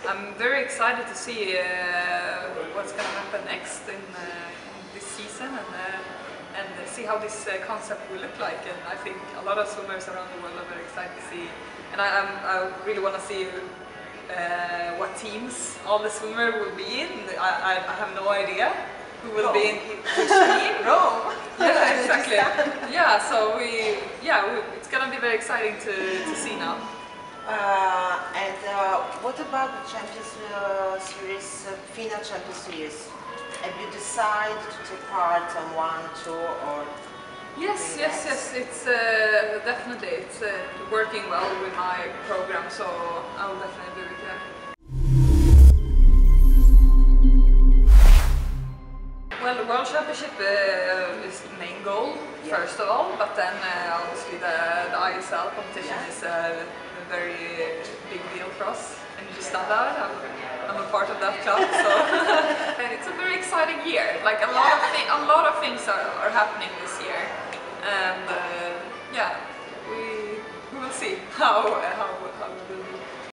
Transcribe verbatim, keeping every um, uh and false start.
I'm very excited to see uh, what's going to happen next in, uh, in this season and uh, and see how this uh, concept will look like. And I think a lot of swimmers around the world are very excited to see. And I, I'm, I really want to see uh, what teams all the swimmers will be in. I, I, I have no idea who will Rome. be in which team. Rome. Yeah, exactly. Yeah, so we, yeah, we, it's going to be very exciting to, to see now. Uh, and uh, what about the Champions uh, Series, uh, FINA Champions Series? Have you decided to take part on one, two, or? Yes, yes, yes. It's uh, definitely it's uh, working well with my program, so I'll definitely do it. Yeah. Well, the World Championship uh, is the main goal, Yeah. first of all, but then uh, obviously the, the I S L competition Yeah. is a, a very big deal for us. Energy Standard, I'm, I'm a part of that club, so and it's a very exciting year. Like a lot of thi- a lot of things are, are happening this year, and uh, yeah, we we will see how how how we will do.